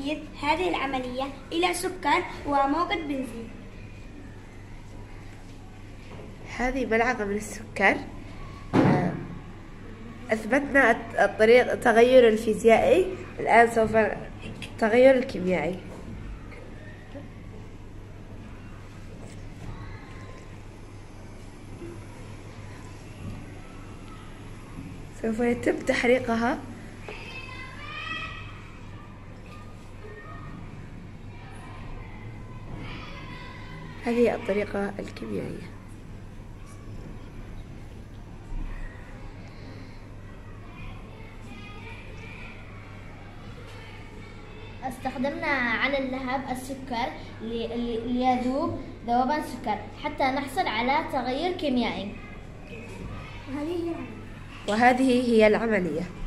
تحويل هذه العملية إلى سكر وموجة بنزين. هذه ملعقة من السكر. أثبتنا الطريق التغير الفيزيائي، الآن سوف التغير الكيميائي. سوف يتم تحريقها هذه الطريقة الكيميائية. استخدمنا على اللهب السكر ليذوب ذوبان السكر حتى نحصل على تغير كيميائي. وهذه هي العملية.